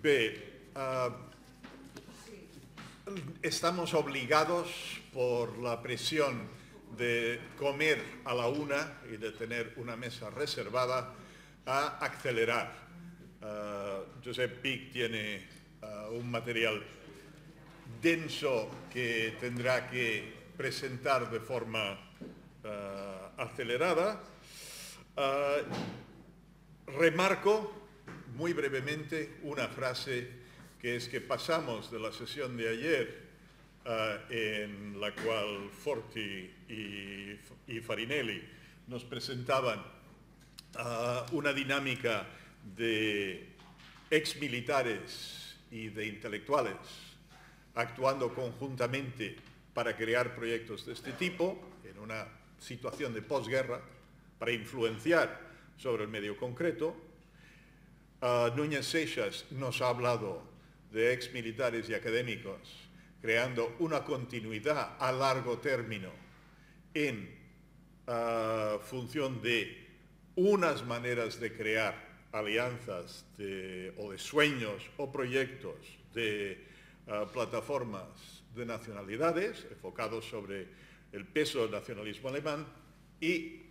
Bé, estamos obligados por la presión de comer a la una y de tener una mesa reservada a acelerar. Josep Pich tiene un material denso que tendrá que presentar de forma acelerada. Remarco muy brevemente una frase que es que pasamos de la sesión de ayer en la cual Forti y Farinelli nos presentaban una dinámica de exmilitares y de intelectuales actuando conjuntamente para crear proyectos de este tipo en una situación de posguerra para influenciar sobre el medio concreto. Núñez Seixas nos ha hablado de exmilitares y académicos creando una continuidad a largo término en función de unas maneras de crear alianzas o de sueños o proyectos de plataformas de nacionalidades enfocados sobre el peso del nacionalismo alemán y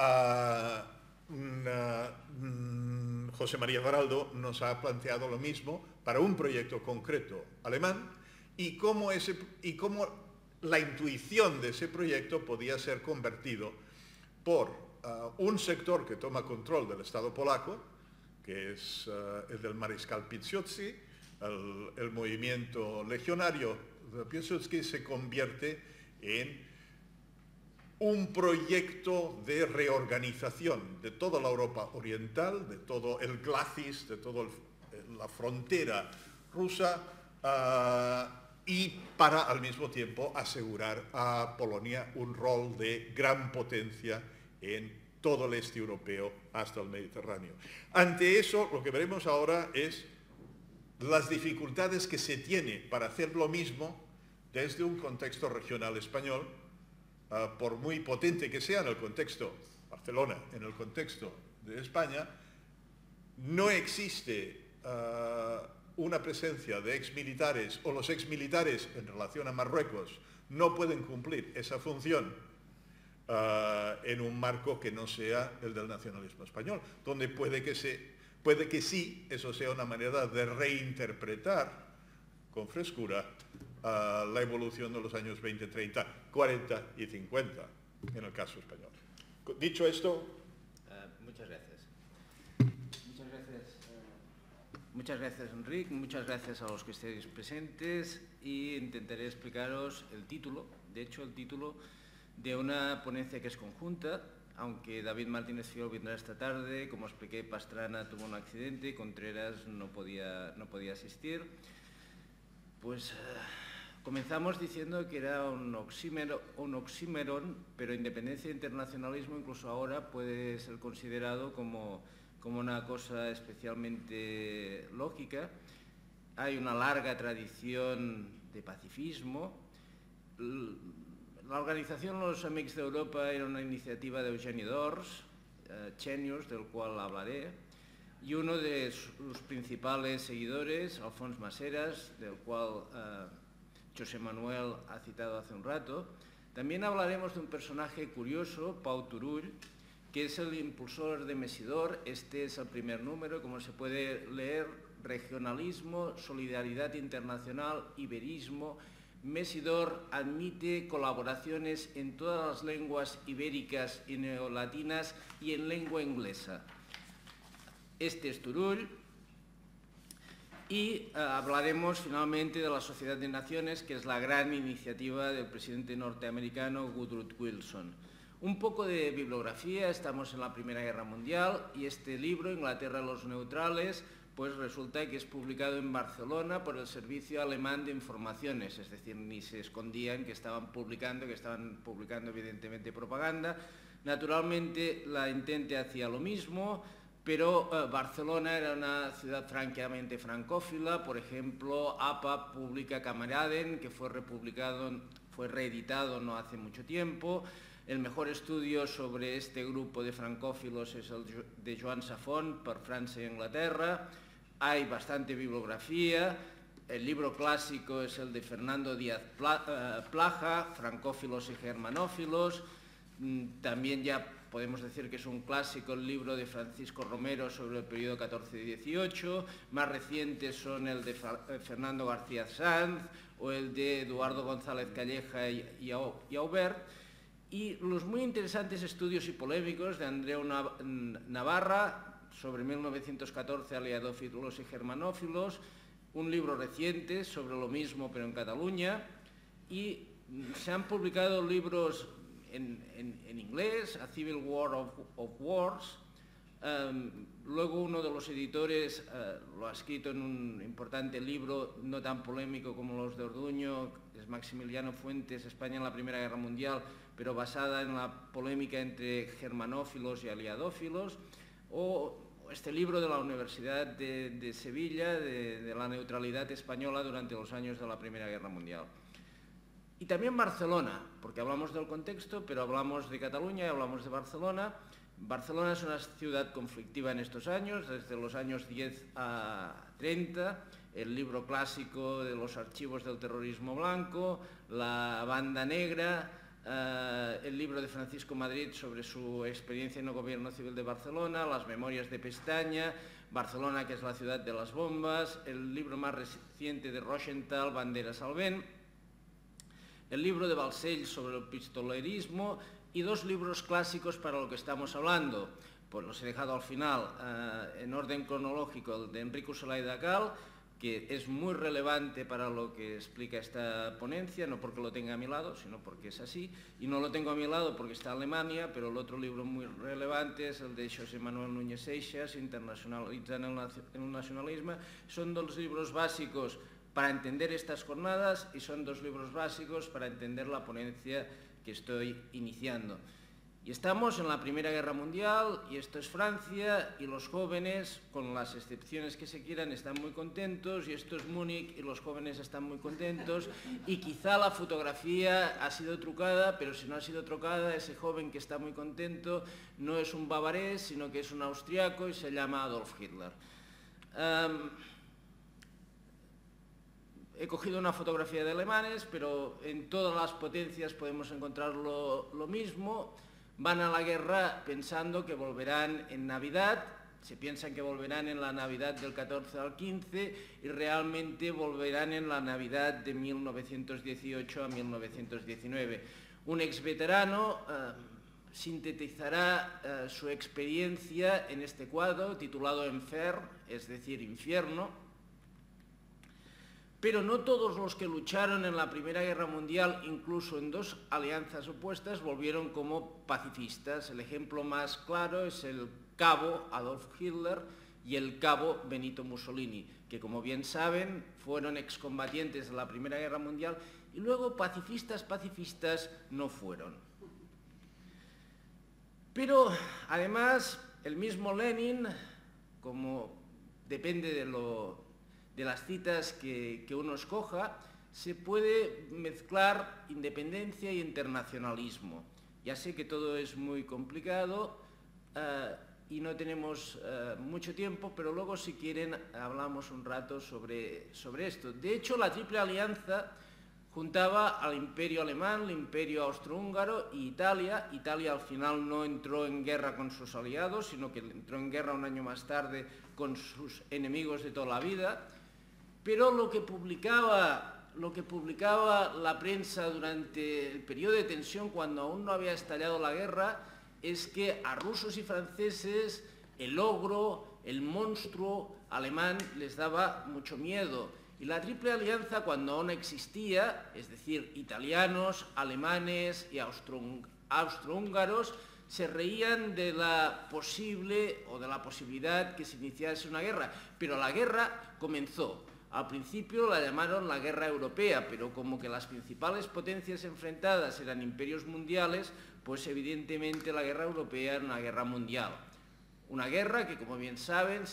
José María Baraldo nos ha planteado lo mismo para un proyecto concreto alemán y cómo la intuición de ese proyecto podía ser convertido por un sector que toma control del Estado polaco, que es el del mariscal Piłsudski. El movimiento legionario de Piłsudski se convierte en un proyecto de reorganización de toda la Europa oriental, de todo el glacis, de toda la frontera rusa, y para al mismo tiempo asegurar a Polonia un rol de gran potencia en todo el este europeo hasta el Mediterráneo. Ante eso, lo que veremos ahora es las dificultades que se tiene para hacer lo mismo desde un contexto regional español, por muy potente que sea en el contexto Barcelona, en el contexto de España, no existe una presencia de exmilitares, o los exmilitares en relación a Marruecos no pueden cumplir esa función en un marco que no sea el del nacionalismo español, donde puede que sí, eso sea una manera de reinterpretar con frescura la evolución de los años 20, 30, 40 y 50 en el caso español. Dicho esto... Muchas gracias. Muchas gracias, Enric. Muchas gracias a los que estéis presentes y intentaré explicaros el título, de hecho el título de una ponencia que es conjunta, aunque David Martínez Fiol vendrá esta tarde. Como expliqué, Pastrana tuvo un accidente y Contreras no podía asistir. Pues comenzamos diciendo que era un oxímoron, pero independencia e internacionalismo incluso ahora puede ser considerado como una cosa especialmente lógica. Hay una larga tradición de pacifismo. La organización Los Amics d'Europa era una iniciativa de Eugeni d'Ors, Chenius, del cual hablaré, y uno de sus principales seguidores, Alfons Maseras, del cual José Manuel ha citado hace un rato. También hablaremos de un personaje curioso, Pau Turull, que es el impulsor de Mesidor. Este es el primer número, como se puede leer: regionalismo, solidaridad internacional, iberismo. Mesidor admite colaboraciones en todas las lenguas ibéricas y neolatinas y en lengua inglesa. Este es Turull. Y hablaremos finalmente de la Sociedad de Naciones, que es la gran iniciativa del presidente norteamericano Woodrow Wilson. Un poco de bibliografía: estamos en la Primera Guerra Mundial y este libro, Inglaterra los neutrales, pues resulta que es publicado en Barcelona por el Servicio Alemán de Informaciones, es decir, ni se escondían que estaban publicando evidentemente propaganda. Naturalmente la Entente hacía lo mismo, pero Barcelona era una ciudad francamente francófila. Por ejemplo, APA publica Kameraden, que fue reeditado no hace mucho tiempo. El mejor estudio sobre este grupo de francófilos es el de Joan Safon, per França i Anglaterra. hay bastante bibliografía. El libro clásico es el de Fernando Díaz Plaja, Francófilos y Germanófilos. También ya podemos decir que es un clásico el libro de Francisco Romero sobre el periodo 14 y 18. Más recientes son el de Fernando García Sanz o el de Eduardo González Calleja y Aubert. Y los muy interesantes estudios y polémicos de Andreu Navarra sobre 1914, aliadófilos y germanófilos, un libro reciente sobre lo mismo pero en Cataluña, y se han publicado libros en inglés, A Civil War of Wars. Luego uno de los editores lo ha escrito en un importante libro, no tan polémico como los de Orduño, es Maximiliano Fuentes, España en la Primera Guerra Mundial, pero basada en la polémica entre germanófilos y aliadófilos, o este libro de la Universidad de Sevilla, de la neutralidad española durante los años de la Primera Guerra Mundial. Y también Barcelona, porque hablamos del contexto, pero hablamos de Cataluña y hablamos de Barcelona. Barcelona es una ciudad conflictiva en estos años, desde los años 10 a 30, el libro clásico de los archivos del terrorismo blanco, la banda negra, el libro de Francisco Madrid sobre su experiencia en el gobierno civil de Barcelona, las memorias de Pestaña, Barcelona, que es la ciudad de las bombas, el libro más reciente de Rochenthal, Banderas al vent, el libro de Balcells sobre el pistolerismo y dos libros clásicos para lo que estamos hablando. Pues los he dejado al final, en orden cronológico, el de Enrico Zelaya Cal, que es muy relevante para lo que explica esta ponencia, no porque lo tenga a mi lado, sino porque es así, y no lo tengo a mi lado porque está en Alemania, pero el otro libro muy relevante es el de José Manuel Núñez Seixas, Internacionalitzant el nacionalisme. Son dos libros básicos para entender estas jornadas y son dos libros básicos para entender la ponencia que estoy iniciando. Y estamos en la Primera Guerra Mundial, y esto es Francia, y los jóvenes, con las excepciones que se quieran, están muy contentos, y esto es Múnich, y los jóvenes están muy contentos, y quizá la fotografía ha sido trucada, pero si no ha sido trucada, ese joven que está muy contento no es un bavarés, sino que es un austriaco y se llama Adolf Hitler. He cogido una fotografía de alemanes, pero en todas las potencias podemos encontrar lo mismo. Van a la guerra pensando que volverán en Navidad, se piensan que volverán en la Navidad del 14 al 15 y realmente volverán en la Navidad de 1918 a 1919. Un exveterano sintetizará su experiencia en este cuadro titulado Enfer, es decir, infierno. Pero no todos los que lucharon en la Primera Guerra Mundial, incluso en dos alianzas opuestas, volvieron como pacifistas. El ejemplo más claro es el cabo Adolf Hitler y el cabo Benito Mussolini, que, como bien saben, fueron excombatientes de la Primera Guerra Mundial y luego pacifistas no fueron. Pero, además, el mismo Lenin, como depende de las citas que uno escoja, se puede mezclar independencia y internacionalismo. Ya sé que todo es muy complicado y no tenemos mucho tiempo, pero luego, si quieren, hablamos un rato sobre esto. De hecho, la Triple Alianza juntaba al Imperio Alemán, el Imperio Austrohúngaro y Italia. Italia al final no entró en guerra con sus aliados, sino que entró en guerra un año más tarde con sus enemigos de toda la vida. Pero lo que publicaba la prensa durante el periodo de tensión, cuando aún no había estallado la guerra, es que a rusos y franceses el ogro, el monstruo alemán les daba mucho miedo. Y la Triple Alianza, cuando aún existía, es decir, italianos, alemanes y austrohúngaros, se reían de la posibilidad que se iniciase una guerra. Pero la guerra comenzó. Al principio la llamaron la Guerra Europea, pero como que las principales potencias enfrentadas eran imperios mundiales, pues evidentemente la Guerra Europea era una guerra mundial. Una guerra que, como bien saben,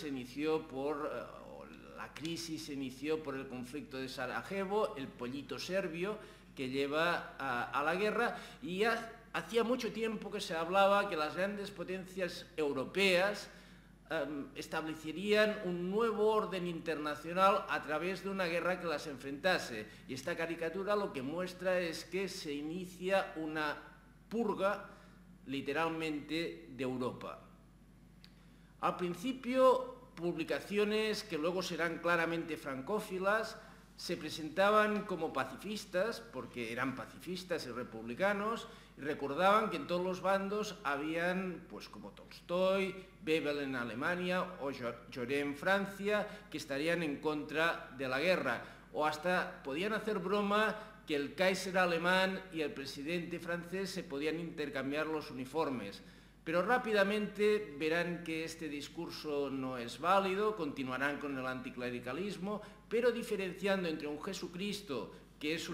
la crisis se inició por el conflicto de Sarajevo, el pollito serbio que lleva a la guerra, y ya hacía mucho tiempo que se hablaba que las grandes potencias europeas establecerían un nuevo orden internacional a través de una guerra que las enfrentase. Y esta caricatura lo que muestra es que se inicia una purga, literalmente, de Europa. Al principio, publicaciones que luego serán claramente francófilas se presentaban como pacifistas, porque eran pacifistas y republicanos, y recordaban que en todos los bandos habían, pues como Tolstoy, Bebel en Alemania o Jaurès en Francia, que estarían en contra de la guerra, o hasta podían hacer broma que el Kaiser alemán y el presidente francés se podían intercambiar los uniformes. Pero rápidamente verán que este discurso no es válido, continuarán con el anticlericalismo, pero diferenciando entre un Jesucristo, que es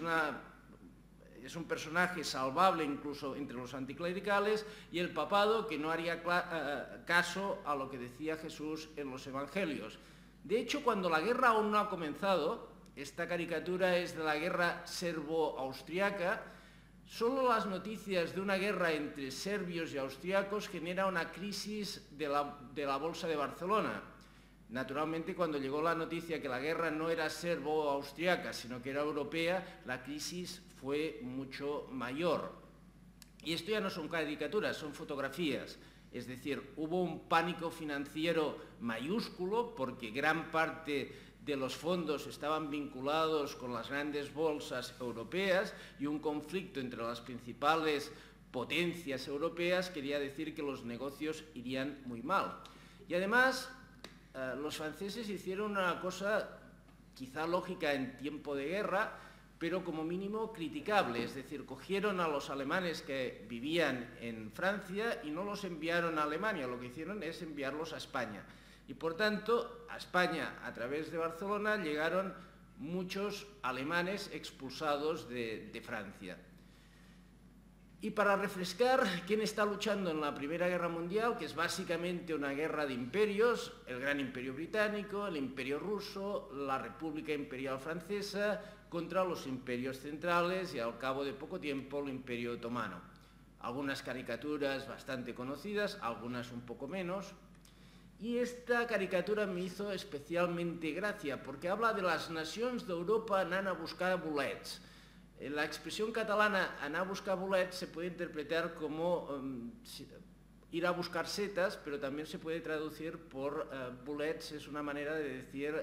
un personaje salvable incluso entre los anticlericales, y el papado, que no haría caso a lo que decía Jesús en los evangelios. De hecho, cuando la guerra aún no ha comenzado, esta caricatura es de la guerra serbo-austriaca, solo las noticias de una guerra entre serbios y austriacos genera una crisis de la Bolsa de Barcelona. Naturalmente, cuando llegó la noticia que la guerra no era serbo-austriaca, sino que era europea, la crisis fue mucho mayor. Y esto ya no son caricaturas, son fotografías. Es decir, hubo un pánico financiero mayúsculo porque gran parte de los fondos estaban vinculados con las grandes bolsas europeas y un conflicto entre las principales potencias europeas quería decir que los negocios irían muy mal. Y además, los franceses hicieron una cosa quizá lógica en tiempo de guerra, pero como mínimo criticable, es decir, cogieron a los alemanes que vivían en Francia y no los enviaron a Alemania, lo que hicieron es enviarlos a España. Y por tanto, a España, a través de Barcelona, llegaron muchos alemanes expulsados de Francia. Y para refrescar quién está luchando en la Primera Guerra Mundial, que es básicamente una guerra de imperios, el Gran Imperio Británico, el Imperio Ruso, la República Imperial Francesa, contra los imperios centrales y al cabo de poco tiempo el Imperio Otomano. Algunas caricaturas bastante conocidas, algunas un poco menos. Y esta caricatura me hizo especialmente gracia porque habla de las nacions d'Europa anant a buscar bolets. La expresión catalana anar a buscar bolets se puede interpretar como ir a buscar setas, pero también se puede traducir por bolets, es una manera de decir,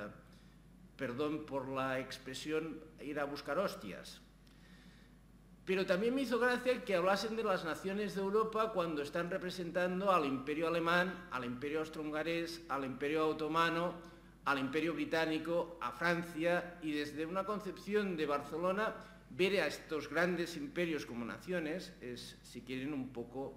perdón por la expresión, ir a buscar hostias. Pero también me hizo gracia que hablasen de las naciones de Europa cuando están representando al Imperio Alemán, al Imperio Austrohongarés, al Imperio Otomano, al Imperio Británico, a Francia, y desde una concepción de Barcelona, ver a estos grandes imperios como naciones es, si quieren, un poco,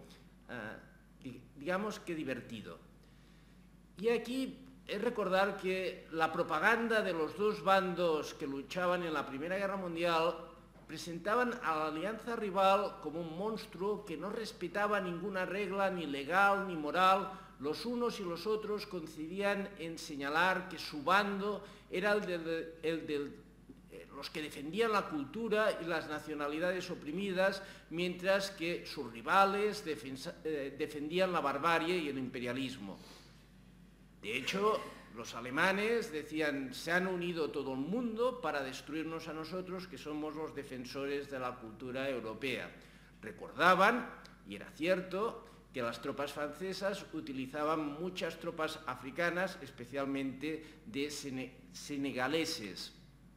digamos que divertido. Y aquí es recordar que la propaganda de los dos bandos que luchaban en la Primera Guerra Mundial presentaban a la alianza rival como un monstruo que no respetaba ninguna regla ni legal ni moral. Los unos y los otros coincidían en señalar que su bando era el de los que defendían la cultura y las nacionalidades oprimidas, mientras que sus rivales defendían la barbarie y el imperialismo. De hecho, los alemanes decían, se han unido todo el mundo para destruirnos a nosotros, que somos los defensores de la cultura europea. Recordaban, y era cierto, que las tropas francesas utilizaban muchas tropas africanas, especialmente de senegaleses.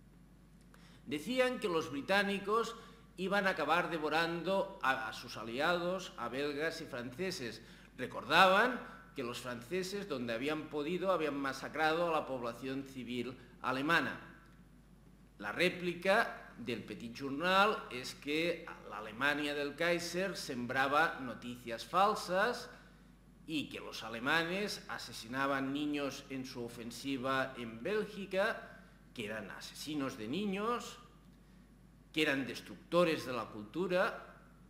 Decían que los británicos iban a acabar devorando a sus aliados, a belgas y franceses. Recordaban que los franceses, donde habían podido, habían masacrado a la población civil alemana. La réplica del Petit Journal es que la Alemania del Kaiser sembraba noticias falsas y que los alemanes asesinaban niños en su ofensiva en Bélgica, que eran asesinos de niños, que eran destructores de la cultura,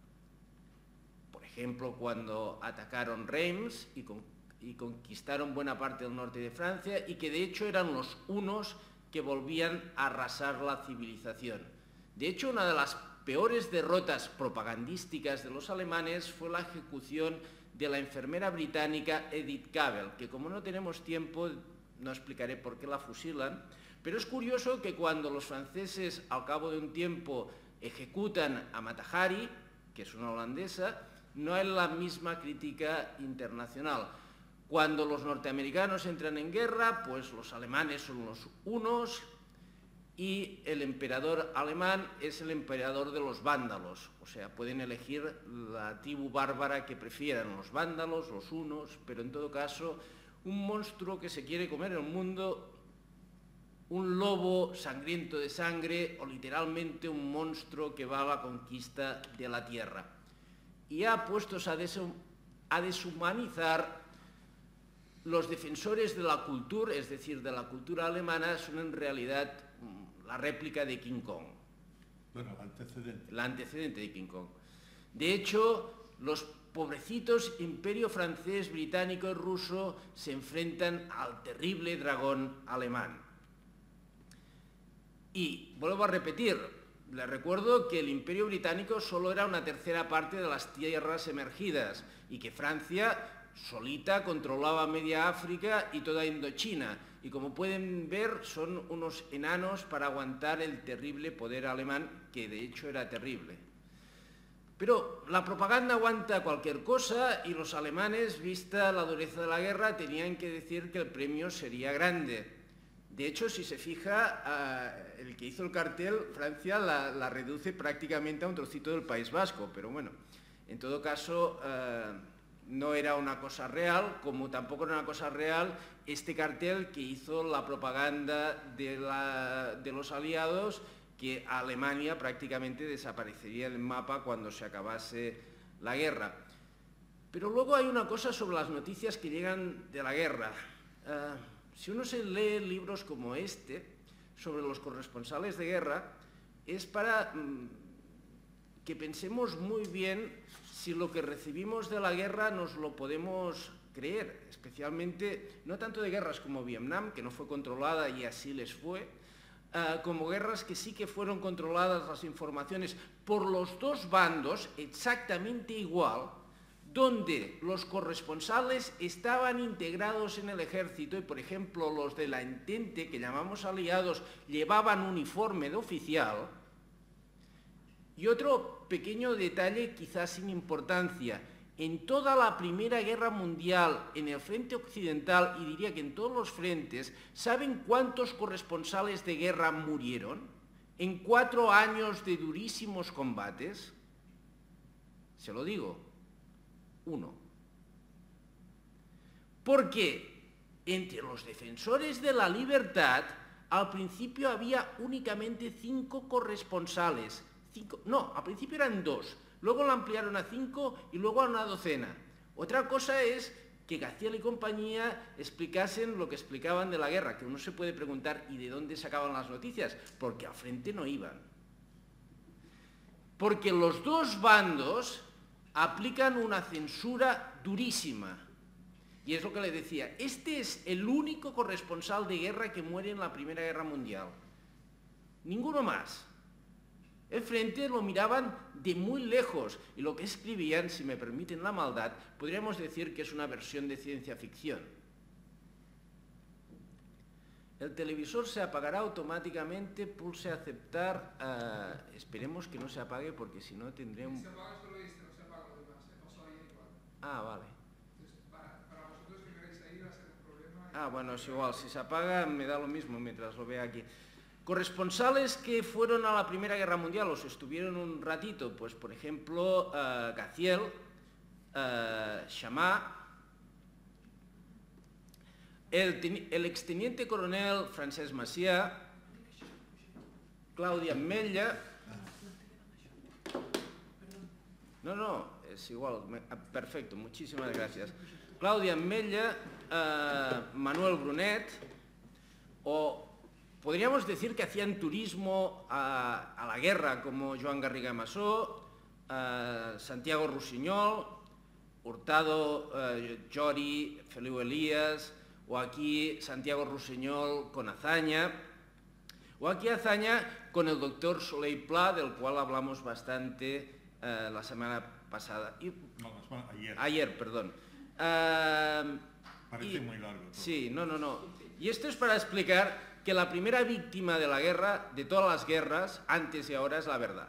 por ejemplo, cuando atacaron Reims y conquistaron buena parte del norte de Francia, y que de hecho eran los hunos que volvían a arrasar la civilización. De hecho, una de las peores derrotas propagandísticas de los alemanes fue la ejecución de la enfermera británica Edith Cavell, que como no tenemos tiempo, no explicaré por qué la fusilan, pero es curioso que cuando los franceses, al cabo de un tiempo, ejecutan a Mata Hari, que es una holandesa, no hay la misma crítica internacional. Cuando los norteamericanos entran en guerra, pues los alemanes son los unos y el emperador alemán es el emperador de los vándalos. O sea, pueden elegir la tribu bárbara que prefieran, los vándalos, los hunos, pero en todo caso, un monstruo que se quiere comer el mundo, un lobo sangriento de sangre o literalmente un monstruo que va a la conquista de la tierra. Y ya puestos a deshumanizar, los defensores de la cultura, es decir, de la cultura alemana, son en realidad la réplica de King Kong. Bueno, el antecedente. El antecedente de King Kong. De hecho, los pobrecitos imperio francés, británico y ruso se enfrentan al terrible dragón alemán. Y vuelvo a repetir, les recuerdo que el imperio británico solo era una tercera parte de las tierras emergidas y que Francia solita controlaba media África y toda Indochina. Y como pueden ver, son unos enanos para aguantar el terrible poder alemán, que de hecho era terrible. Pero la propaganda aguanta cualquier cosa y los alemanes, vista la dureza de la guerra, tenían que decir que el premio sería grande. De hecho, si se fija, el que hizo el cartel, Francia la reduce prácticamente a un trocito del País Vasco, pero bueno, en todo caso, no era una cosa real, como tampoco era una cosa real este cartel que hizo la propaganda de los aliados, que Alemania prácticamente desaparecería del mapa cuando se acabase la guerra. Pero luego hay una cosa sobre las noticias que llegan de la guerra. Si uno se lee libros como este, sobre los corresponsales de guerra, es para que pensemos muy bien si lo que recibimos de la guerra nos lo podemos creer, especialmente, no tanto de guerras como Vietnam, que no fue controlada y así les fue, como guerras que sí que fueron controladas las informaciones por los dos bandos exactamente igual, donde los corresponsales estaban integrados en el ejército y, por ejemplo, los de la Entente, que llamamos aliados, llevaban uniforme de oficial. Y otro pequeño detalle, quizás sin importancia, en toda la Primera Guerra Mundial, en el frente occidental, y diría que en todos los frentes, ¿saben cuántos corresponsales de guerra murieron en 4 años de durísimos combates? Se lo digo. 1. Porque entre los defensores de la libertad, al principio había únicamente 5 corresponsales. No, al principio eran 2, luego lo ampliaron a 5 y luego a una docena. Otra cosa es que Gaziel y compañía explicasen lo que explicaban de la guerra, que uno se puede preguntar, ¿y de dónde sacaban las noticias? Porque al frente no iban. Porque los dos bandos aplican una censura durísima. Y es lo que le decía, este es el único corresponsal de guerra que muere en la Primera Guerra Mundial. Ninguno más. El frente lo miraban de muy lejos y lo que escribían, si me permiten la maldad, podríamos decir que es una versión de ciencia ficción. El televisor se apagará automáticamente, pulse aceptar, esperemos que no se apague porque si no tendré un... Se apaga solo este, no se apaga lo demás, pasó ahí igual. Ah, vale. Entonces, para vosotros que queréis ahí va a ser un problema. Ah, bueno, es igual, si se apaga me da lo mismo mientras lo vea aquí. Corresponsales que fueron a la Primera Guerra Mundial o se estuvieron un ratito, pues por ejemplo, Gaziel, Chamá, el exteniente coronel Francesc Macià, Claudia Ametlla... No, es igual, perfecto, muchísimas gracias. Claudia Ametlla, Manuel Brunet, o podríamos decir que hacían turismo a la guerra, como Joan Garriga Massó, Santiago Rossinyol, Hurtado Jori, Feliu Elias, o aquí Santiago Rossinyol con Azaña, o aquí Azaña con el doctor Soler Pla, del cual hablamos bastante la semana pasada. No, ayer. Ayer, perdón. Parece muy largo todo. Sí, no. Y esto es para explicar que la primera víctima de la guerra, de todas las guerras, antes y ahora, es la verdad.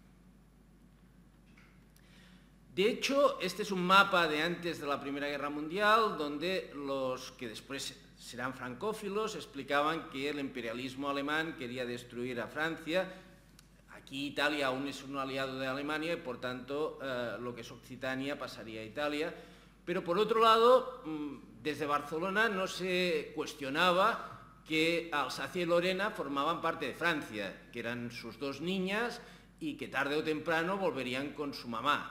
De hecho, este es un mapa de antes de la Primera Guerra Mundial, donde los que después serán francófilos explicaban que el imperialismo alemán quería destruir a Francia. Aquí Italia aún es un aliado de Alemania y, por tanto, lo que es Occitania pasaría a Italia. Pero, por otro lado, desde Barcelona no se cuestionaba que Alsacia y Lorena formaban parte de Francia, que eran sus dos niñas y que tarde o temprano volverían con su mamá.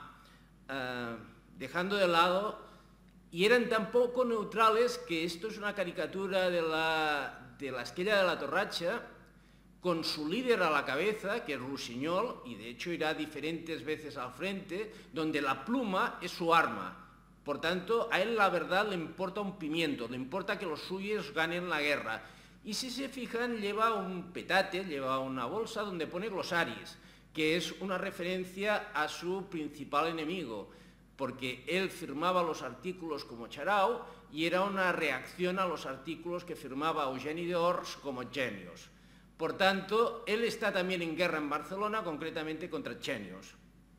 Dejando de lado, y eran tan poco neutrales que esto es una caricatura de la Esquella de la Torratxa, con su líder a la cabeza, que es Rusiñol, y de hecho irá diferentes veces al frente, donde la pluma es su arma. Por tanto, a él la verdad le importa un pimiento, le importa que los suyos ganen la guerra. Y si se fijan, lleva un petate, lleva una bolsa donde pone glosaris, que es una referencia a su principal enemigo, porque él firmaba los artículos como Charau y era una reacción a los artículos que firmaba Eugeni d'Ors como Genios. Por tanto, él está también en guerra en Barcelona, concretamente contra Genios.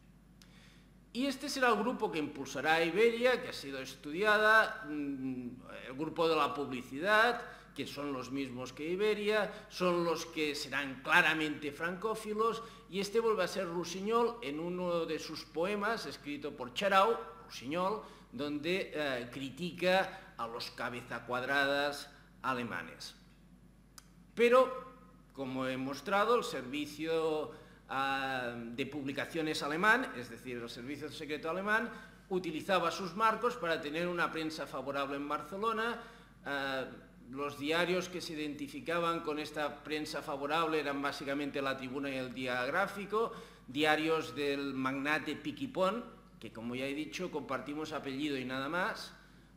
Y este será el grupo que impulsará a Iberia, que ha sido estudiada, el grupo de la publicidad, que son los mismos que Iberia, son los que serán claramente francófilos, y este vuelve a ser Rusiñol en uno de sus poemas, escrito por Charau, Rusiñol, donde critica a los cabezacuadradas alemanes. Pero, como he mostrado, el servicio de publicaciones alemán, es decir, el servicio secreto alemán, utilizaba sus marcos para tener una prensa favorable en Barcelona. Los diarios que se identificaban con esta prensa favorable eran básicamente La Tribuna y El Día Gráfico, diarios del magnate Piquipón, que, como ya he dicho, compartimos apellido y nada más,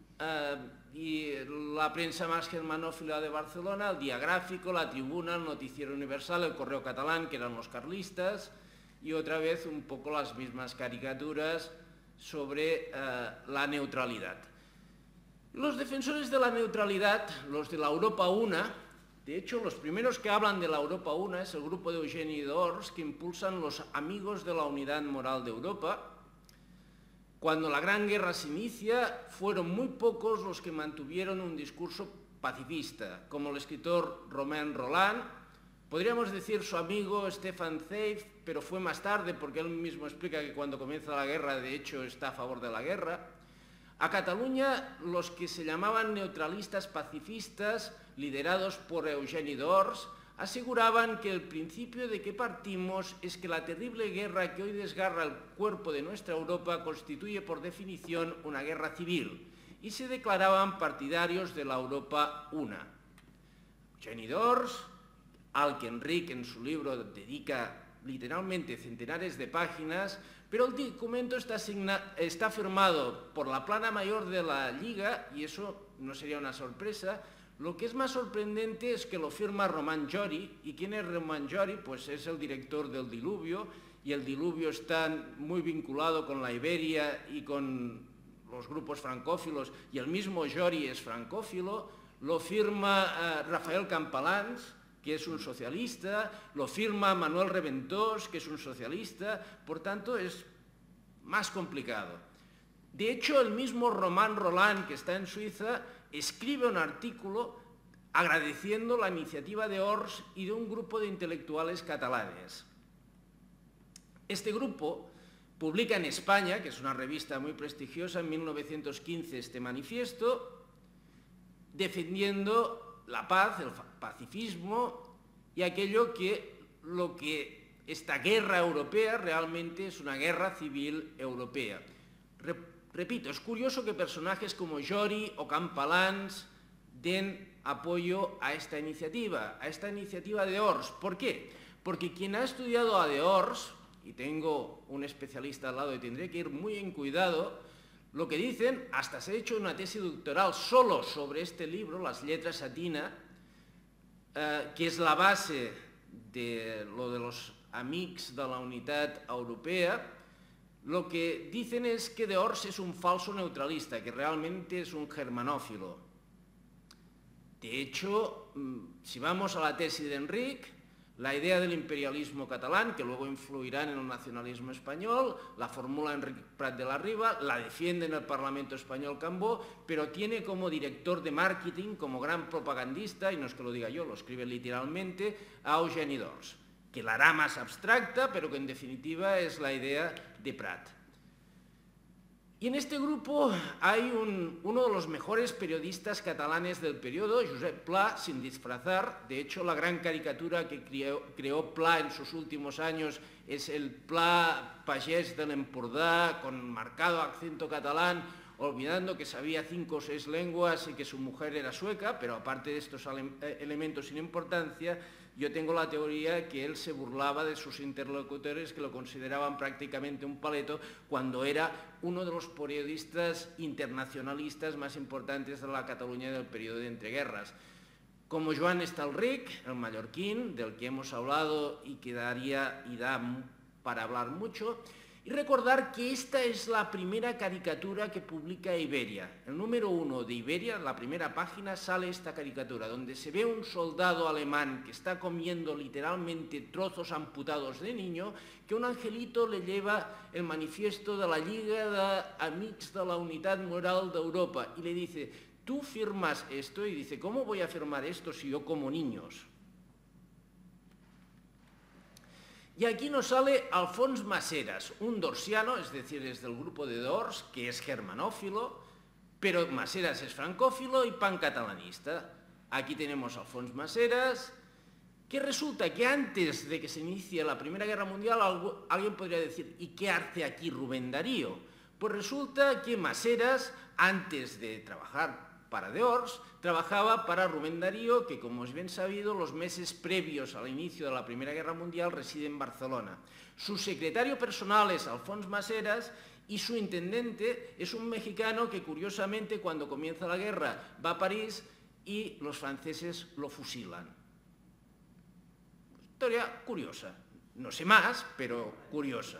y la prensa más germanófila de Barcelona, El Día Gráfico, La Tribuna, El Noticiero Universal, El Correo Catalán, que eran los carlistas, y otra vez un poco las mismas caricaturas sobre la neutralidad. Los defensores de la neutralidad, los de la Europa Una, de hecho, los primeros que hablan de la Europa Una es el grupo de Eugeni d'Ors, que impulsan los Amigos de la Unidad Moral de Europa. Cuando la Gran Guerra se inicia, fueron muy pocos los que mantuvieron un discurso pacifista, como el escritor Romain Rolland, podríamos decir su amigo Stefan Zweig, pero fue más tarde, porque él mismo explica que cuando comienza la guerra, de hecho, está a favor de la guerra. A Cataluña, los que se llamaban neutralistas pacifistas, liderados por Eugeni d'Ors, aseguraban que el principio de que partimos es que la terrible guerra que hoy desgarra el cuerpo de nuestra Europa constituye por definición una guerra civil, y se declaraban partidarios de la Europa Una. Eugeni d'Ors, al que Enric en su libro dedica literalmente centenares de páginas, pero el documento está firmado por la plana mayor de la Lliga, y eso no sería una sorpresa. Lo que es más sorprendente es que lo firma Roman Jori. ¿Y quién es Roman Jori? Pues es el director del Diluvio, y el Diluvio está muy vinculado con la Iberia y con los grupos francófilos, y el mismo Jori es francófilo. Lo firma Rafael Campalans, que es un socialista, lo firma Manuel Reventós, que es un socialista, por tanto es más complicado. De hecho, el mismo Romain Rolland, que está en Suiza, escribe un artículo agradeciendo la iniciativa de Ors y de un grupo de intelectuales catalanes. Este grupo publica en España, que es una revista muy prestigiosa, en 1915 este manifiesto, defendiendo la paz, el pacifismo y aquello que esta guerra europea realmente es una guerra civil europea. Repito, es curioso que personajes como Jori o Campalans den apoyo a esta iniciativa de Ors. ¿Por qué? Porque quien ha estudiado a de Ors, y tengo un especialista al lado y tendré que ir muy en cuidado, lo que dicen, hasta se ha hecho una tesis doctoral solo sobre este libro, Las Lletres Satina, que és la base de lo de los amics de la unitat europea, Lo que dicen es que Dehors es un falso neutralista, que realmente es un germanófilo. De hecho, si vamos a la tesis de Enric, la idea del imperialismo catalán, que luego influirá en el nacionalismo español, la formula Enric Prat de la Riba, la defiende en el Parlamento español Cambó, pero tiene como director de marketing, como gran propagandista, y no es que lo diga yo, lo escribe literalmente, a Eugeni Dors, que la hará más abstracta, pero que en definitiva es la idea de Prat. Y en este grupo hay uno de los mejores periodistas catalanes del periodo, Josep Pla, sin disfrazar. De hecho, la gran caricatura que creó Pla en sus últimos años es el Pla pagès de l'Empordà, con marcado acento catalán, olvidando que sabía 5 o 6 lenguas y que su mujer era sueca, pero aparte de estos elementos sin importancia, yo tengo la teoría que él se burlaba de sus interlocutores, que lo consideraban prácticamente un paleto, cuando era uno de los periodistas internacionalistas más importantes de la Cataluña del periodo de entreguerras. Como Joan Estalric, el mallorquín, del que hemos hablado y que da para hablar mucho. Y recordar que esta es la primera caricatura que publica Iberia. El número 1 de Iberia, la primera página, sale esta caricatura, donde se ve un soldado alemán que está comiendo literalmente trozos amputados de niño, que un angelito le lleva el manifiesto de la Lliga d'Amics de la Unitat Moral d'Europa y le dice: tú firmas esto, y dice: ¿cómo voy a firmar esto si yo como niños? Y aquí nos sale Alfons Maseras, un dorsiano, es decir, es del grupo de Dors, que es germanófilo, pero Maseras es francófilo y pancatalanista. Aquí tenemos a Alfons Maseras, que resulta que antes de que se inicie la Primera Guerra Mundial, alguien podría decir: ¿y qué hace aquí Rubén Darío? Pues resulta que Maseras, antes de trabajar para Dehors, trabajaba para Rubén Darío, que, como es bien sabido, los meses previos al inicio de la Primera Guerra Mundial reside en Barcelona. Su secretario personal es Alfons Maseras y su intendente es un mexicano que, curiosamente, cuando comienza la guerra va a París y los franceses lo fusilan. Historia curiosa. No sé más, pero curiosa.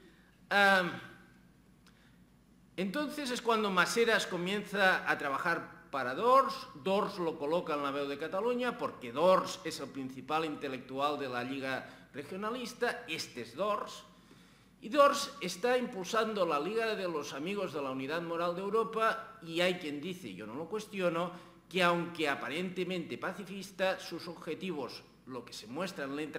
Entonces es cuando Maseras comienza a trabajar para Dors. Dors lo coloca en la Veu de Catalunya porque Dors es el principal intelectual de la Lliga Regionalista. Este es Dors. Y Dors está impulsando la Liga de los Amigos de la Unidad Moral de Europa, y hay quien dice, yo no lo cuestiono, que aunque aparentemente pacifista, sus objetivos, lo que se muestra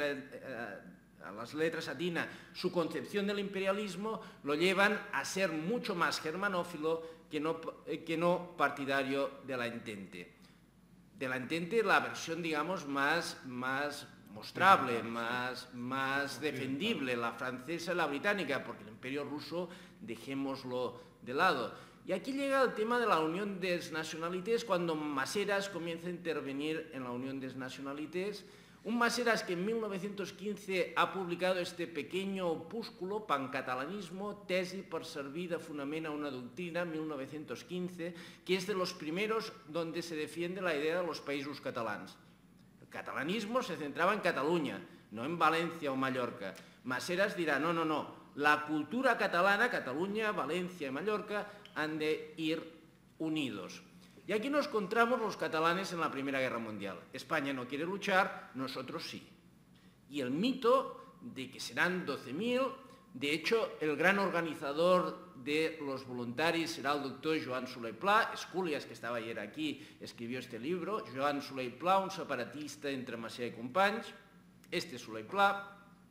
a las letras atinas, su concepción del imperialismo, lo llevan a ser mucho más germanófilo que no partidario de la Entente. De la Entente, la versión, digamos, más mostrable, más defendible, la francesa y la británica, porque el imperio ruso dejémoslo de lado. Y aquí llega el tema de la Unión des Nationalités, cuando Maseras comienza a intervenir en la Unión des Nationalités. Un Maseras que en 1915 ha publicado este pequeño opúsculo, Pancatalanismo, tesi per servir de fonament a una doctrina, 1915, que es de los primeros donde se defiende la idea de los países catalans. El catalanismo se centraba en Cataluña, no en Valencia o Mallorca. Maseras dirá: no, la cultura catalana, Cataluña, Valencia y Mallorca, han de ir unidos. Y aquí nos encontramos los catalanes en la Primera Guerra Mundial. España no quiere luchar, nosotros sí. Y el mito de que serán 12.000, de hecho, el gran organizador de los voluntarios será el doctor Joan Soler i Pla. Escúlias, que estaba ayer aquí, escribió este libro. Joan Soler i Pla, un separatista entre Macià y companys. Este es Soler i Pla.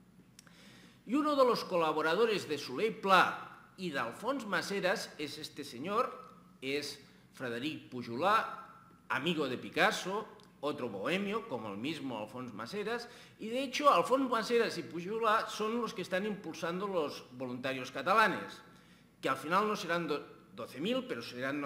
Y uno de los colaboradores de Soler i Pla y de Alfons Maseras es este señor, es Frederic Pujolà, amigo de Picasso, otro bohemio, como el mismo Alfons Maseras, y de hecho Alfons Maseras y Pujolà son los que están impulsando los voluntarios catalanes, que al final no serán 12.000, pero serán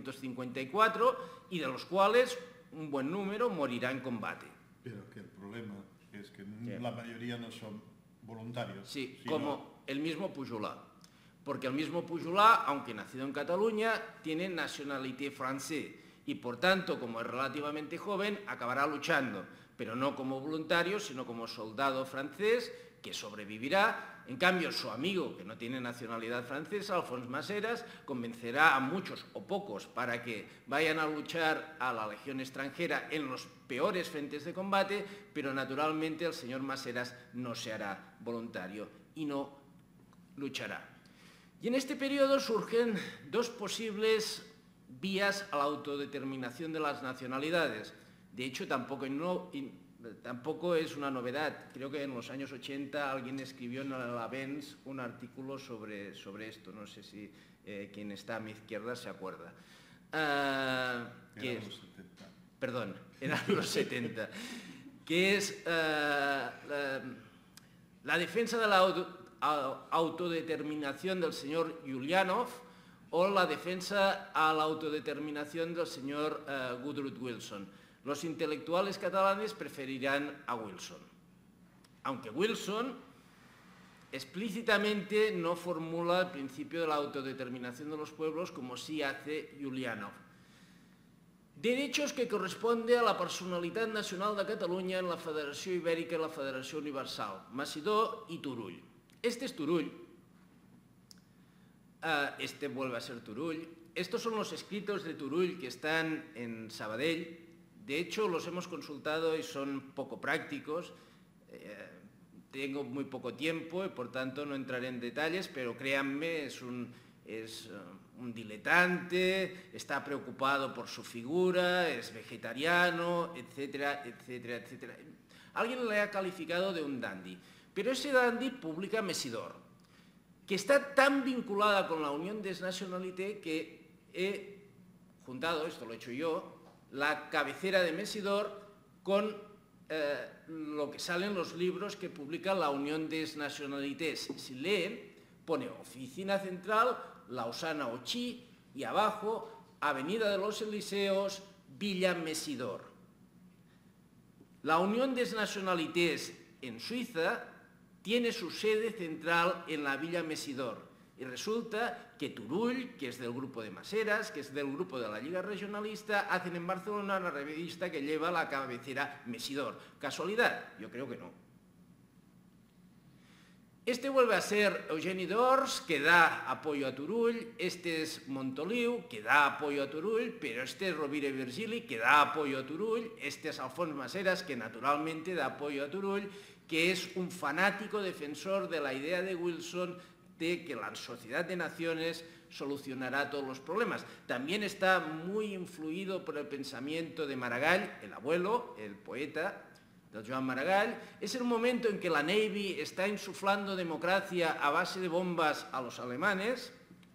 954, y de los cuales un buen número morirá en combate. Pero que el problema es que la mayoría no son voluntarios. Sí, como el mismo Pujolà. Porque el mismo Pujolà, aunque nacido en Cataluña, tiene nacionalité francés y, por tanto, como es relativamente joven, acabará luchando, pero no como voluntario, sino como soldado francés que sobrevivirá. En cambio, su amigo, que no tiene nacionalidad francesa, Alphonse Maseras, convencerá a muchos o pocos para que vayan a luchar a la Legión extranjera en los peores frentes de combate, pero naturalmente el señor Maseras no se hará voluntario y no luchará. Y en este periodo surgen dos posibles vías a la autodeterminación de las nacionalidades. De hecho, tampoco es una novedad. Creo que en los años 80 alguien escribió en la Benz un artículo sobre esto. No sé si quien está a mi izquierda se acuerda. Eran los 70. Perdón, eran los 70. Que es la defensa de la autodeterminación del señor Julianov o la defensa a la autodeterminación del señor Woodrow Wilson. Los intelectuales catalanes preferirán a Wilson, aunque Wilson explícitamente no formula el principio de la autodeterminación de los pueblos como sí hace Julianov. Derechos que corresponde a la personalitat nacional de Catalunya en la Federació Ibèrica y la Federació Universal, Masidó y Turull. Este es Turull, este vuelve a ser Turull. Estos son los escritos de Turull que están en Sabadell. De hecho, los hemos consultado y son poco prácticos. Tengo muy poco tiempo y por tanto no entraré en detalles, pero créanme, es un diletante, está preocupado por su figura, es vegetariano, etcétera, etcétera, etcétera. Alguien le ha calificado de un dandy, pero ese dandy publica Mesidor, que está tan vinculada con la Unión des Nationalités que he juntado, esto lo he hecho yo, la cabecera de Mesidor con lo que sale en los libros que publica la Unión des Nationalités. Si leen, pone Oficina Central, Lausana Ochí y abajo Avenida de los Elíseos, Villa Mesidor. La Unión des Nationalités en Suiza tiene su sede central en la Villa Mesidor. Y resulta que Turull, que es del grupo de Maseras, que es del grupo de la Liga Regionalista, hacen en Barcelona una revista que lleva la cabecera Mesidor. ¿Casualidad? Yo creo que no. Este vuelve a ser Eugeni d'Ors, que da apoyo a Turull. Este es Montoliu, que da apoyo a Turull, pero este es Rovira i Virgili, que da apoyo a Turull. Este es Alphonse Maseras, que naturalmente da apoyo a Turull, que es un fanático defensor de la idea de Wilson de que la sociedad de naciones solucionará todos los problemas. También está muy influido por el pensamiento de Maragall, el abuelo, el poeta, del Joan Maragall. Es el momento en que la Navy está insuflando democracia a base de bombas a los alemanes.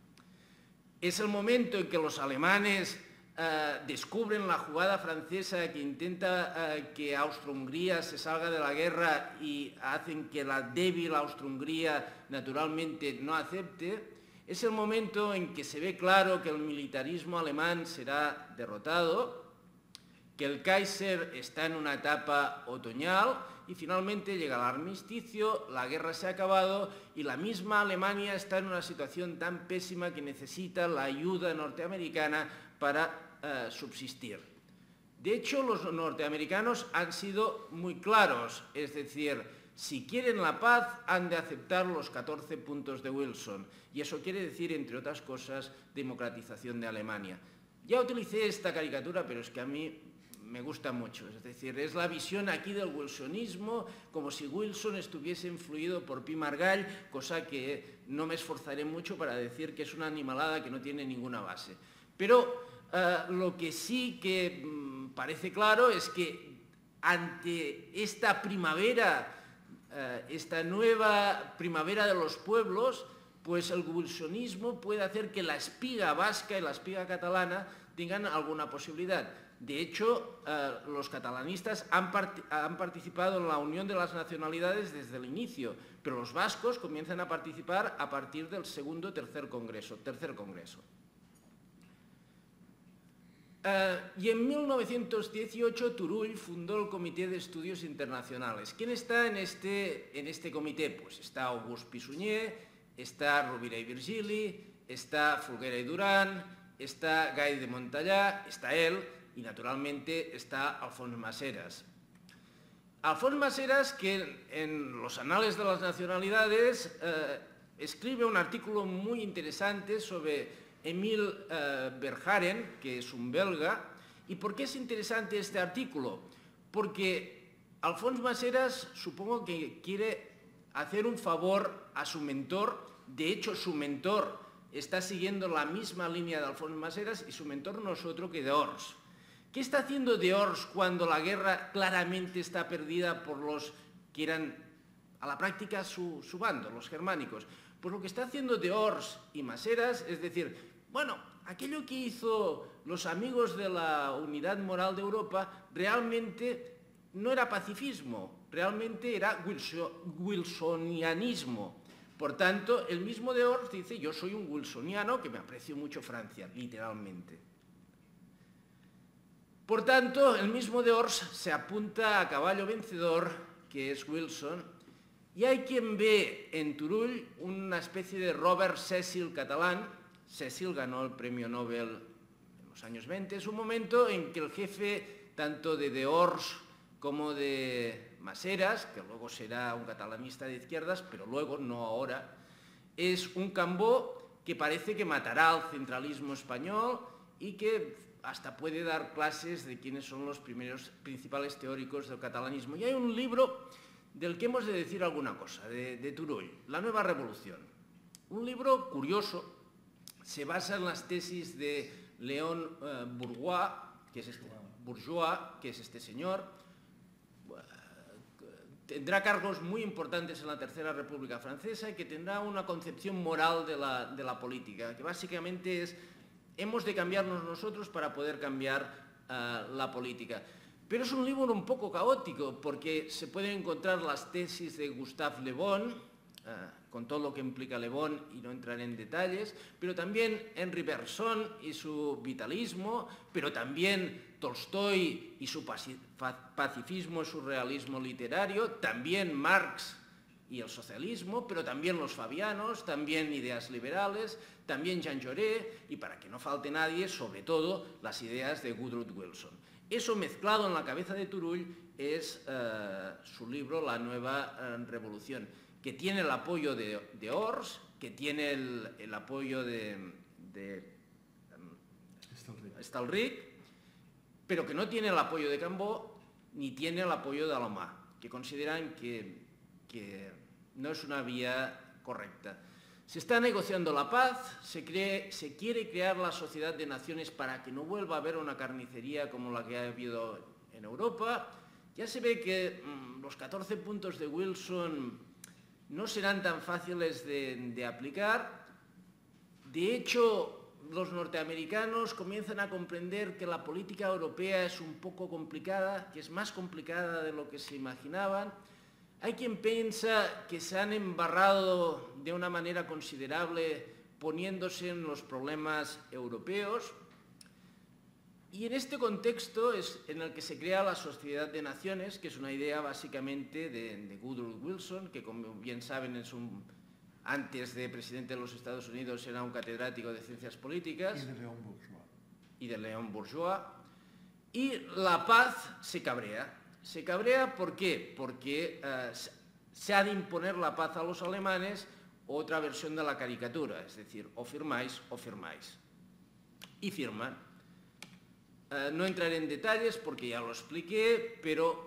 Es el momento en que los alemanes descubren la jugada francesa que intenta que Austro-Hungría se salga de la guerra y hacen que la débil Austro-Hungría naturalmente no acepte. Es el momento en que se ve claro que el militarismo alemán será derrotado, que el Kaiser está en una etapa otoñal y finalmente llega el armisticio, la guerra se ha acabado y la misma Alemania está en una situación tan pésima que necesita la ayuda norteamericana para subsistir. De hecho, los norteamericanos han sido muy claros, es decir, si quieren la paz han de aceptar los 14 puntos de Wilson y eso quiere decir, entre otras cosas, democratización de Alemania. Ya utilicé esta caricatura, pero es que a mí me gusta mucho, es decir, es la visión aquí del wilsonismo, como si Wilson estuviese influido por Pi Margall, cosa que no me esforzaré mucho para decir que es una animalada que no tiene ninguna base. Pero lo que sí que parece claro es que ante esta primavera, esta nueva primavera de los pueblos, pues el wilsonismo puede hacer que la espiga vasca y la espiga catalana tengan alguna posibilidad. De hecho, los catalanistas han participado en la Unión de las Nacionalidades desde el inicio, pero los vascos comienzan a participar a partir del segundo o tercer congreso. Y en 1918 Turull fundó el Comité de Estudios Internacionales. ¿Quién está en este comité? Pues está Auguste Pisunier, está Rovira i Virgili, está Folguera i Duran, está Gai de Montellà, está él y naturalmente está Alphonse Maseras. Alfons Maseras, que en los Anales de las Nacionalidades escribe un artículo muy interesante sobre Emile Verhaeren, que es un belga. ¿Y por qué es interesante este artículo? Porque Alfons Maseras supongo que quiere hacer un favor a su mentor. De hecho, su mentor está siguiendo la misma línea de Alfons Maseras y su mentor no es otro que Dehors. ¿Qué está haciendo Dehors cuando la guerra claramente está perdida por los que eran a la práctica su bando, los germánicos? Pues lo que está haciendo Dehors y Maseras es decir, bueno, aquello que hizo los amigos de la Unidad Moral de Europa realmente no era pacifismo, realmente era wilsonianismo. Por tanto, el mismo Dehors dice, yo soy un wilsoniano que me aprecio mucho Francia, literalmente. Por tanto, el mismo Dehors se apunta a caballo vencedor, que es Wilson, y hay quien ve en Turull una especie de Robert Cecil catalán. Cecil ganó el premio Nobel en los años 20. Es un momento en que el jefe tanto de Dehors como de Maseras, que luego será un catalanista de izquierdas, pero luego, no ahora, es un Cambó que parece que matará al centralismo español y que hasta puede dar clases de quiénes son los principales teóricos del catalanismo. Y hay un libro del que hemos de decir alguna cosa, de Turull, La Nueva Revolución. Un libro curioso, se basa en las tesis de Léon Bourgeois, que es este señor. Tendrá cargos muy importantes en la Tercera República Francesa y que tendrá una concepción moral de la política, que básicamente es hemos de cambiarnos nosotros para poder cambiar la política. Pero es un libro un poco caótico porque se pueden encontrar las tesis de Gustave Le Bon, con todo lo que implica Le Bon y no entraré en detalles, pero también Henri Bergson y su vitalismo, pero también Tolstoy y su pacifismo y su realismo literario, también Marx y el socialismo, pero también los fabianos, también ideas liberales, también Jean Jaurès y, para que no falte nadie, sobre todo las ideas de Woodrow Wilson. Eso mezclado en la cabeza de Turull es su libro La Nueva Revolución, que tiene el apoyo de Dehors, que tiene el apoyo de Stalric, pero que no tiene el apoyo de Cambó ni tiene el apoyo de Alomar, que consideran que no es una vía correcta. Se está negociando la paz, se quiere crear la sociedad de naciones para que no vuelva a haber una carnicería como la que ha habido en Europa. Ya se ve que los 14 puntos de Wilson no serán tan fáciles de aplicar. De hecho, los norteamericanos comienzan a comprender que la política europea es un poco complicada, que es más complicada de lo que se imaginaban. Hay quien piensa que se han embarrado de una manera considerable poniéndose en los problemas europeos. Y en este contexto es en el que se crea la Sociedad de Naciones, que es una idea básicamente de Woodrow Wilson, que como bien saben antes de presidente de los Estados Unidos era un catedrático de ciencias políticas. Y de Léon Bourgeois. Y la paz se cabrea. Se cabrea, ¿por qué? Porque se ha de imponer la paz a los alemanes, otra versión de la caricatura, es decir, o firmáis o firmáis. Y firman. No entraré en detalles porque ya lo expliqué, pero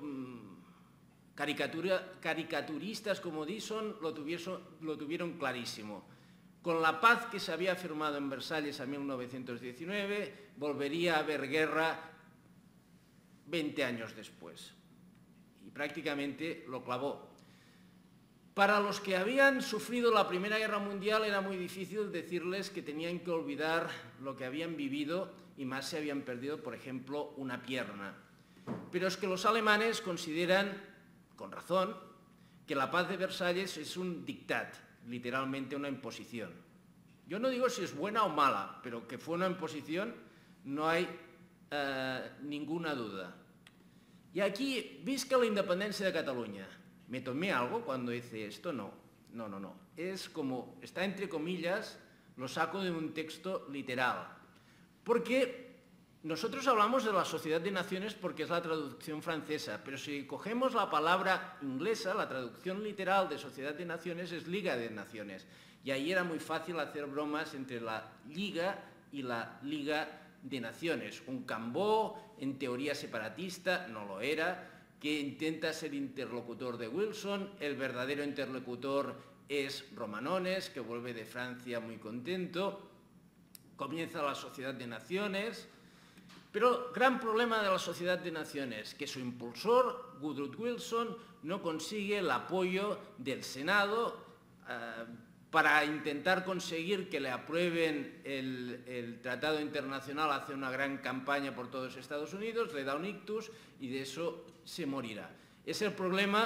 caricaturistas como Dyson lo tuvieron clarísimo. Con la paz que se había firmado en Versalles en 1919, volvería a haber guerra 20 años después. Y prácticamente lo clavó. Para los que habían sufrido la Primera Guerra Mundial era muy difícil decirles que tenían que olvidar lo que habían vivido y más se habían perdido, por ejemplo, una pierna. Pero es que los alemanes consideran, con razón, que la paz de Versalles es un diktat, literalmente una imposición. Yo no digo si es buena o mala, pero que fue una imposición no hay ninguna duda. Y aquí, visca la independencia de Cataluña. ¿Me tomé algo cuando hice esto? No. Es como, está entre comillas, lo saco de un texto literal. Porque Nosotros hablamos de la Sociedad de Naciones porque es la traducción francesa, pero si cogemos la palabra inglesa, la traducción literal de Sociedad de Naciones es Liga de Naciones. Y ahí era muy fácil hacer bromas entre la Liga y la Liga de Naciones. Un Cambó, en teoría separatista, no lo era, que intenta ser interlocutor de Wilson. El verdadero interlocutor es Romanones, que vuelve de Francia muy contento. Comienza la Sociedad de Naciones. Pero gran problema de la Sociedad de Naciones, que su impulsor, Woodrow Wilson, no consigue el apoyo del Senado para intentar conseguir que le aprueben el Tratado Internacional. Hace una gran campaña por todos Estados Unidos, le da un ictus y de eso se morirá. Es el problema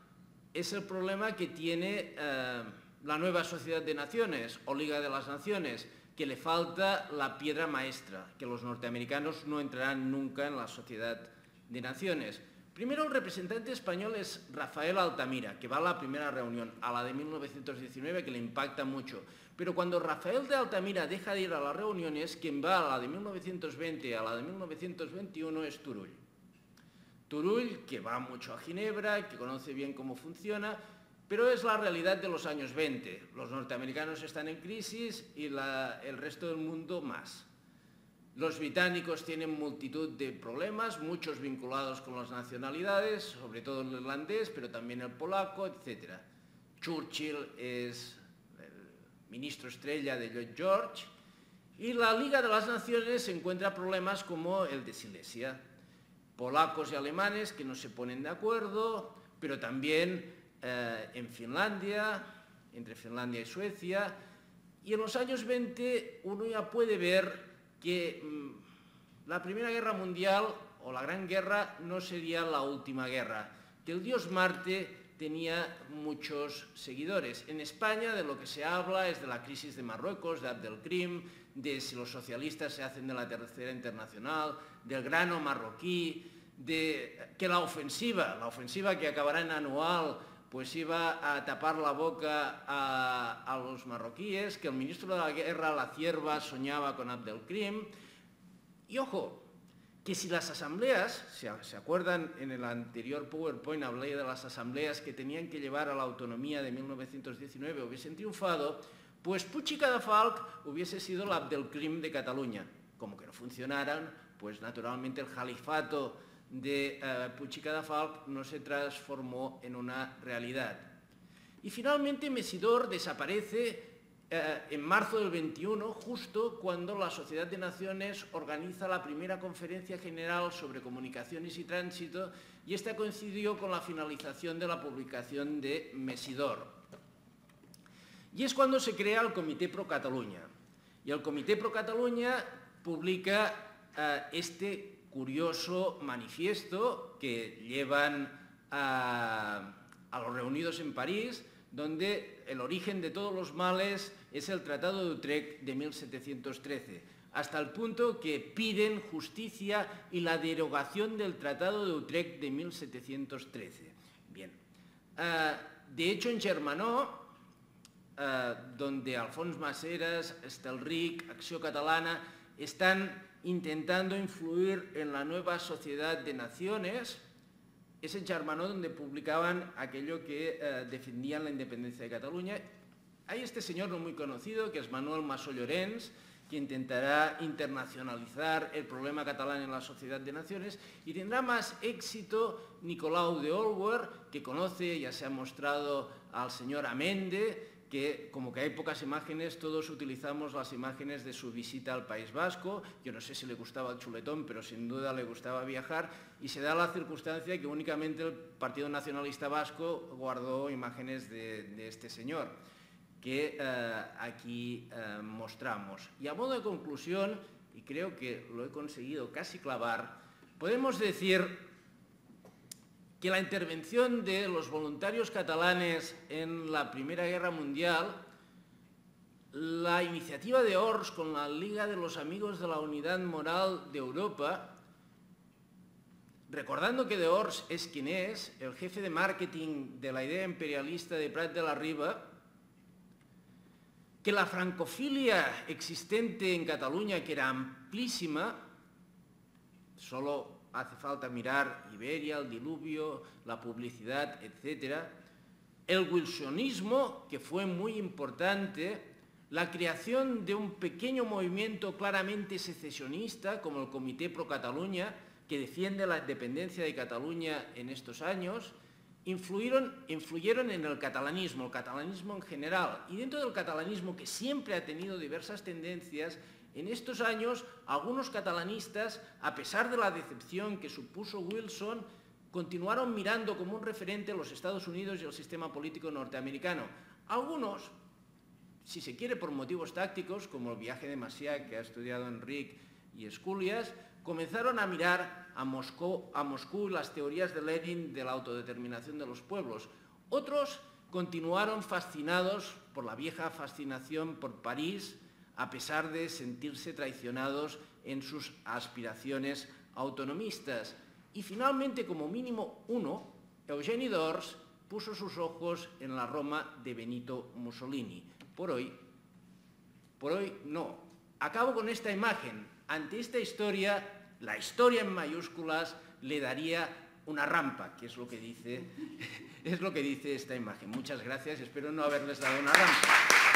que tiene la nueva Sociedad de Naciones o Liga de las Naciones, que le falta la piedra maestra, que los norteamericanos no entrarán nunca en la Sociedad de Naciones. Primero, el representante español es Rafael Altamira, que va a la primera reunión, a la de 1919, que le impacta mucho. Pero cuando Rafael de Altamira deja de ir a las reuniones, quien va a la de 1920 a la de 1921 es Turull. Turull, que va mucho a Ginebra, que conoce bien cómo funciona, pero es la realidad de los años 20. Los norteamericanos están en crisis y el resto del mundo más. Los británicos tienen multitud de problemas, muchos vinculados con las nacionalidades, sobre todo el irlandés, pero también el polaco, etc. Churchill es el ministro estrella de Lloyd George, y la Liga de las Naciones encuentra problemas como el de Silesia. Polacos y alemanes que no se ponen de acuerdo, pero también en Finlandia, entre Finlandia y Suecia, y en los años 20 uno ya puede ver que la Primera Guerra Mundial o la Gran Guerra no sería la última guerra, que el dios Marte tenía muchos seguidores. En España de lo que se habla es de la crisis de Marruecos, de Abdelkrim, de si los socialistas se hacen de la Tercera Internacional, del grano marroquí, de que la ofensiva que acabará en anual, pues iba a tapar la boca a los marroquíes, que el ministro de la Guerra, la Cierva, soñaba con Abdelkrim. Y ojo, que si las asambleas, ¿se acuerdan? En el anterior PowerPoint hablé de las asambleas que tenían que llevar a la autonomía de 1919, hubiesen triunfado, pues Puig i Cadafalch hubiese sido el Abdelkrim de Cataluña. Como que no funcionaran, pues naturalmente el califato de Puig i Cadafalch no se transformó en una realidad. Y finalmente Mesidor desaparece en marzo del 21, justo cuando la Sociedad de Naciones organiza la primera conferencia general sobre comunicaciones y tránsito, y esta coincidió con la finalización de la publicación de Mesidor. Y es cuando se crea el Comité Pro Catalunya. Y el Comité Pro Catalunya publica este curioso manifiesto que llevan a los reunidos en París, donde el origen de todos los males es el Tratado de Utrecht de 1713, hasta el punto que piden justicia y la derogación del Tratado de Utrecht de 1713. Bien. De hecho, en Germanó, donde Alfons Maseras, Estelric, Acció Catalana están intentando influir en la nueva Sociedad de Naciones, es en Germanó donde publicaban aquello que defendían la independencia de Cataluña. Hay este señor no muy conocido, que es Manuel Masó Llorens, que intentará internacionalizar el problema catalán en la Sociedad de Naciones, y tendrá más éxito Nicolau de Olwer, que conoce, ya se ha mostrado al señor Amende, que como que hay pocas imágenes, todos utilizamos las imágenes de su visita al País Vasco. Yo no sé si le gustaba el chuletón, pero sin duda le gustaba viajar, y se da la circunstancia que únicamente el Partido Nacionalista Vasco guardó imágenes de este señor, que aquí mostramos. Y a modo de conclusión, y creo que lo he conseguido casi clavar, podemos decir que la intervención de los voluntarios catalanes en la Primera Guerra Mundial, la iniciativa de Ors con la Liga de los Amigos de la Unidad Moral de Europa, recordando que de Ors es quien es, el jefe de marketing de la idea imperialista de Prat de la Riba, que la francofilia existente en Cataluña, que era amplísima, solo hace falta mirar Iberia, el diluvio, la publicidad, etc. El wilsonismo, que fue muy importante, la creación de un pequeño movimiento claramente secesionista, como el Comité Pro Catalunya, que defiende la independencia de Cataluña en estos años, influyeron en el catalanismo en general. Y dentro del catalanismo, que siempre ha tenido diversas tendencias, en estos años algunos catalanistas, a pesar de la decepción que supuso Wilson, continuaron mirando como un referente los Estados Unidos y el sistema político norteamericano. Algunos, si se quiere por motivos tácticos, como el viaje de Macià que ha estudiado Enric y Esculias, comenzaron a mirar a Moscú y las teorías de Lenin de la autodeterminación de los pueblos. Otros continuaron fascinados por la vieja fascinación por París, a pesar de sentirse traicionados en sus aspiraciones autonomistas. Y finalmente, como mínimo uno, Eugeni d'Ors puso sus ojos en la Roma de Benito Mussolini. Por hoy no. Acabo con esta imagen. Ante esta historia, la historia en mayúsculas le daría una rampa, que es lo que dice esta imagen. Muchas gracias, espero no haberles dado una rampa.